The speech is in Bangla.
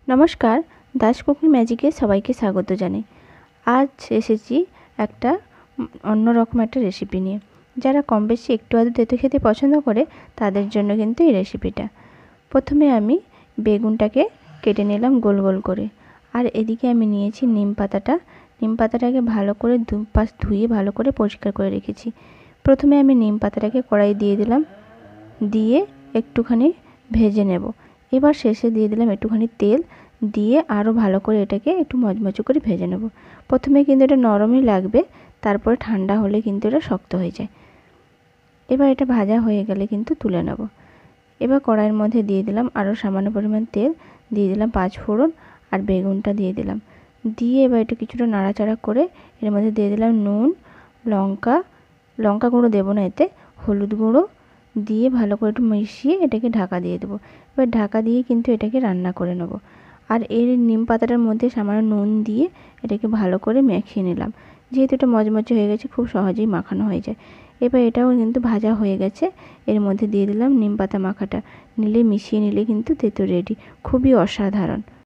নমস্কার, দাস কুকিং ম্যাজিকে সবাইকে স্বাগত জানাই। আজ এসেছি একটা অন্যরকম একটা রেসিপি নিয়ে। যারা কম বেশি একটু আধটু তেতো খেতে পছন্দ করে তাদের জন্য কিন্তু এই রেসিপিটা। প্রথমে আমি বেগুনটাকে কেটে নিলাম গোল গোল করে। আর এদিকে আমি নিয়েছি নিম পাতাটা। নিম পাতাটাকে ভালো করে দুপাশ ধুয়ে ভালো করে পরিষ্কার করে রেখেছি। প্রথমে আমি নিম পাতাটাকে কড়াই দিয়ে দিলাম, দিয়ে একটুখানি ভেজে নেব। এবার শেষে দিয়ে দিলাম একটুখানি তেল, দিয়ে আরও ভালো করে এটাকে একটু মচমচে করে ভেজে নেব। প্রথমে কিন্তু এটা নরমই লাগবে, তারপরে ঠান্ডা হলে কিন্তু এটা শক্ত হয়ে যায়। এবার এটা ভাজা হয়ে গেলে কিন্তু তুলে নেব। এবার কড়াইয়ের মধ্যে দিয়ে দিলাম আরও সামান্য পরিমাণ তেল, দিয়ে দিলাম 5 ফোড়ন আর বেগুনটা দিয়ে দিলাম। দিয়ে এবার এটা কিছুটা নাড়াচাড়া করে এর মধ্যে দিয়ে দিলাম নুন, লঙ্কা গুঁড়ো দেবো না, এতে হলুদ গুঁড়ো দিয়ে ভালো করে একটু মিশিয়ে এটাকে ঢাকা দিয়ে দেবো। এবার ঢাকা দিয়ে কিন্তু এটাকে রান্না করে নেব। আর এর নিম পাতাটার মধ্যে সামান্য নুন দিয়ে এটাকে ভালো করে মেখে নিলাম। যেহেতু এটা মচমচে হয়ে গেছে, খুব সহজেই মাখানো হয়ে যায়। এবার এটাও কিন্তু ভাজা হয়ে গেছে। এর মধ্যে দিয়ে দিলাম নিম পাতা মাখাটা, মিশিয়ে নিলে কিন্তু তেঁতো রেডি। খুবই অসাধারণ।